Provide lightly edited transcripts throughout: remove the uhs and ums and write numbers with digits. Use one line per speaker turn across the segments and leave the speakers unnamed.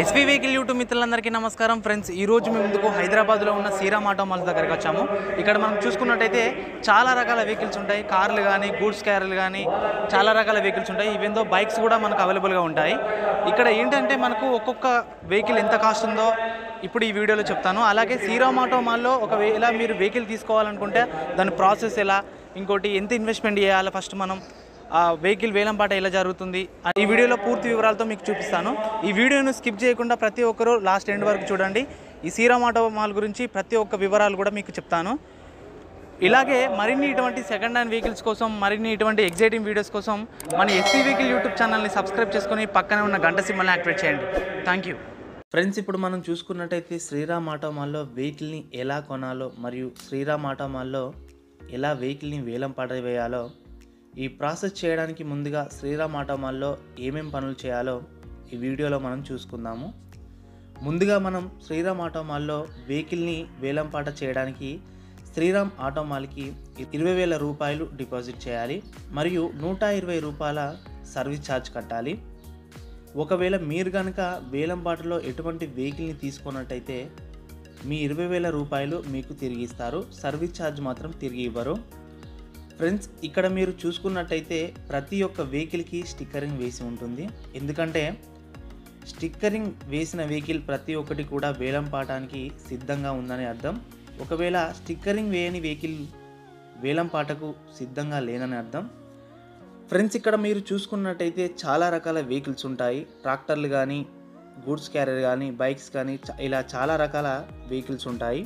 SV vehicle YouTube మిత్రులందరికీ నమస్కారం friends. ఈ రోజు మేము ముందుకు హైదరాబాద్లో ఉన్న శ్రీరామ్ ఆటోమాల్ దగ్గరికి వచ్చాము. ఇక్కడ మనం చూసుకున్నట్టయితే చాలా రకాల వెహికల్స్ ఉంటాయి. కార్లు కానీ, గూడ్స్ క్యారీలు కానీ చాలా రకాల వెహికల్స్ ఉంటాయి. ఈవెందో బైక్స్ కూడా మనకు అవైలబుల్గా ఉంటాయి. ఇక్కడ ఏంటంటే మనకు ఒక్కొక్క వెహికల్ ఎంత కాస్ట్ ఉందో ఇప్పుడు ఈ వీడియోలో చెప్తాను. అలాగే శ్రీరామ్ ఆటోమాల్లో ఒకవేళ మీరు వెహికల్ తీసుకోవాలనుకుంటే దాని ప్రాసెస్ ఎలా, ఇంకోటి ఎంత ఇన్వెస్ట్మెంట్ చేయాలి, ఫస్ట్ మనం ఆ వెహికల్ వేలంపాట ఎలా జరుగుతుంది ఈ వీడియోలో పూర్తి వివరాలతో మీకు చూపిస్తాను. ఈ వీడియోను స్కిప్ చేయకుండా ప్రతి ఒక్కరూ లాస్ట్ ఎండ్ వరకు చూడండి. ఈ శ్రీరామ్ ఆటోమాల్ గురించి ప్రతి ఒక్క వివరాలు కూడా మీకు చెప్తాను. ఇలాగే మరిన్ని ఇటువంటి సెకండ్ హ్యాండ్ వెహికల్స్ కోసం, మరిన్ని ఇటువంటి ఎగ్జైటింగ్ వీడియోస్ కోసం మన ఎస్వి వెహికల్ యూట్యూబ్ ఛానల్ని సబ్స్క్రైబ్ చేసుకొని పక్కనే ఉన్న గంట సింబల్ని యాక్టివేట్ చేయండి. Thank you friends. ఇప్పుడు మనం చూసుకున్నట్టయితే శ్రీరామ్ ఆటోమాల్లో వెహికల్ని ఎలా కొనాలో మరియు శ్రీరామ్ ఆటోమాల్లో ఎలా వెహికల్ని వేలంపాట వేయాలో ఈ ప్రాసెస్ చేయడానికి ముందుగా శ్రీరామ్ ఆటోమాల్లో ఏమేం పనులు చేయాలో ఈ వీడియోలో మనం చూసుకుందాము. ముందుగా మనం శ్రీరామ్ ఆటోమాల్లో వెహికల్ని వేలంపాట చేయడానికి శ్రీరామ్ ఆటోమాల్కి 20,000 రూపాయలు డిపాజిట్ చేయాలి మరియు 120 రూపాయల సర్వీస్ ఛార్జ్ కట్టాలి. ఒకవేళ మీరు కనుక వేలంపాటలో ఎటువంటి వెహికల్ని తీసుకున్నట్టయితే మీ 20,000 రూపాయలు మీకు తిరిగి ఇస్తారు. సర్వీస్ ఛార్జ్ మాత్రం తిరిగి ఇవ్వరు. ఫ్రెండ్స్, ఇక్కడ మీరు చూసుకున్నట్టయితే ప్రతి ఒక్క వెహికల్కి స్టిక్కరింగ్ వేసి ఉంటుంది. ఎందుకంటే స్టిక్కరింగ్ వేసిన వెహికల్ ప్రతి ఒక్కటి కూడా వేలంపాటానికి సిద్ధంగా ఉందని అర్థం. ఒకవేళ స్టిక్కరింగ్ వేయని వెహికల్ వేలంపాటకు సిద్ధంగా లేనని అర్థం. ఫ్రెండ్స్, ఇక్కడ మీరు చూసుకున్నట్టయితే చాలా రకాల వెహికల్స్ ఉంటాయి. ట్రాక్టర్లు కానీ, గూడ్స్ క్యారియర్ కానీ, బైక్స్ కానీ, ఇలా చాలా రకాల వెహికల్స్ ఉంటాయి.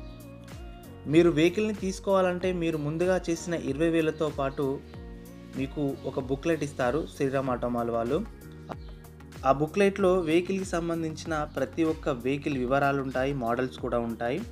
మీరు వెహికల్ని తీసుకోవాలంటే మీరు ముందుగా చేసిన 20,000తో పాటు మీకు ఒక బుక్లెట్ ఇస్తారు శ్రీరామ్ ఆటోమాల్ వాళ్ళు. ఆ బుక్లెట్లో వెహికల్కి సంబంధించిన ప్రతి ఒక్క వెహికల్ వివరాలు ఉంటాయి, మోడల్స్ కూడా ఉంటాయి,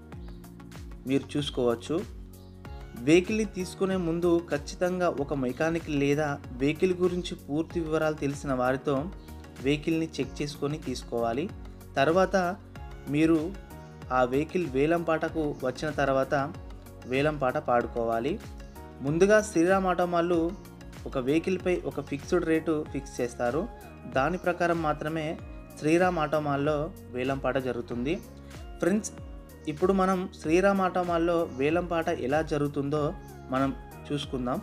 మీరు చూసుకోవచ్చు. వెహికల్ని తీసుకునే ముందు ఖచ్చితంగా ఒక మెకానిక్ లేదా వెహికల్ గురించి పూర్తి వివరాలు తెలిసిన వారితో వెహికల్ని చెక్ చేసుకొని తీసుకోవాలి. తర్వాత మీరు ఆ వెహికల్ వేలంపాటకు వచ్చిన తర్వాత వేలంపాట పాడుకోవాలి. ముందుగా శ్రీరామ్ ఆటోమాల్లు ఒక వెహికల్పై ఒక ఫిక్స్డ్ రేటు ఫిక్స్ చేస్తారు. దాని ప్రకారం మాత్రమే శ్రీరామ్ ఆటోమాల్లో వేలంపాట జరుగుతుంది. ఫ్రెండ్స్, ఇప్పుడు మనం శ్రీరామ్ ఆటోమాల్లో వేలంపాట ఎలా జరుగుతుందో మనం చూసుకుందాం.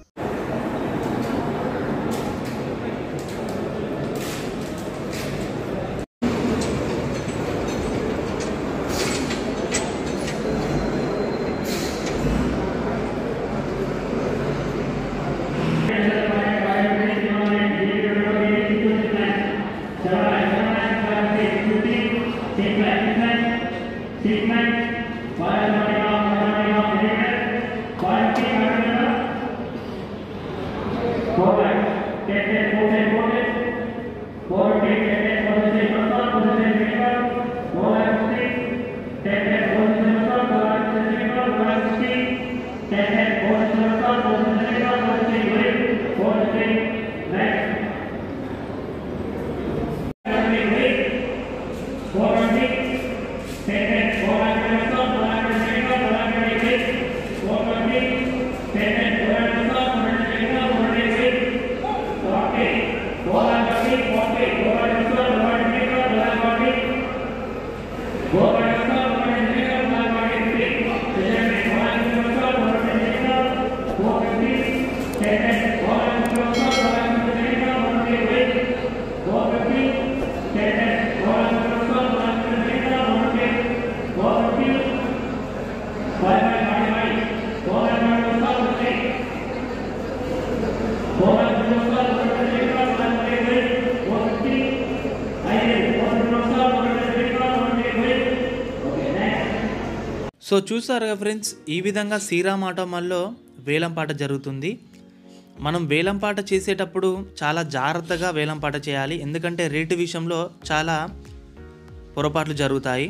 సో చూసారుగా ఫ్రెండ్స్, ఈ విధంగా శ్రీరామ్ ఆటోమాల్లో వేలంపాట జరుగుతుంది. మనం వేలంపాట చేసేటప్పుడు చాలా జాగ్రత్తగా వేలంపాట చేయాలి. ఎందుకంటే రేటు విషయంలో చాలా పొరపాట్లు జరుగుతాయి.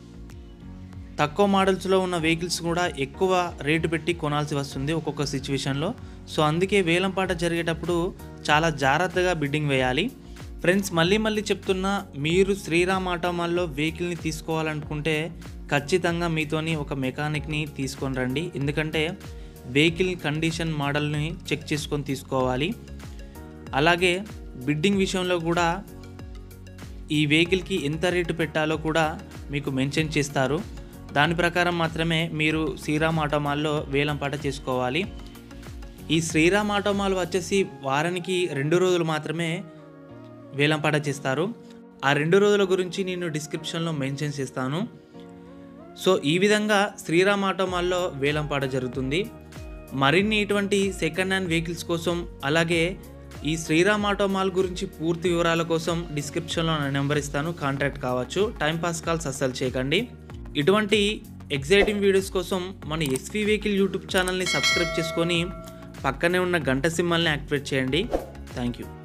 తక్కువ మోడల్స్లో ఉన్న వెహికల్స్ కూడా ఎక్కువ రేటు పెట్టి కొనాల్సి వస్తుంది ఒక్కొక్క సిచ్యువేషన్లో. సో అందుకే వేలంపాట జరిగేటప్పుడు చాలా జాగ్రత్తగా బిడ్డింగ్ వేయాలి. ఫ్రెండ్స్, మళ్ళీ చెప్తున్నా, మీరు శ్రీరామ్ ఆటోమాల్లో వెహికల్ని తీసుకోవాలనుకుంటే ఖచ్చితంగా మీతోని ఒక మెకానిక్ని తీసుకొని రండి. ఎందుకంటే వెహికల్ కండిషన్ మోడల్ని చెక్ చేసుకొని తీసుకోవాలి. అలాగే బిడ్డింగ్ విషయంలో కూడా ఈ వెహికల్కి ఎంత రేటు పెట్టాలో కూడా మీకు మెన్షన్ చేస్తారు. దాని ప్రకారం మాత్రమే మీరు శ్రీరామ్ ఆటోమాల్లో వేలంపాట చేసుకోవాలి. ఈ శ్రీరామ్ ఆటోమాల్ వచ్చేసి వారానికి 2 రోజులు మాత్రమే వేలంపాట చేస్తారు. ఆ 2 రోజుల గురించి నేను డిస్క్రిప్షన్లో మెన్షన్ చేస్తాను. సో ఈ విధంగా శ్రీరామ్ ఆటోమాల్లో వేలంపాట జరుగుతుంది. మరిన్ని ఇటువంటి సెకండ్ హ్యాండ్ వెహికల్స్ కోసం, అలాగే ఈ శ్రీరామ్ ఆటోమాల్ గురించి పూర్తి వివరాల కోసం డిస్క్రిప్షన్లో నా నెంబర్ ఇస్తాను, కాంటాక్ట్ కావచ్చు. టైంపాస్ కాల్స్ అస్సలు చేయకండి. ఇటువంటి ఎగ్జైటింగ్ వీడియోస్ కోసం మన ఎస్వి వెహికల్ యూట్యూబ్ ఛానల్ని సబ్స్క్రైబ్ చేసుకొని పక్కనే ఉన్న గంట సింబల్ని యాక్టివేట్ చేయండి. Thank you.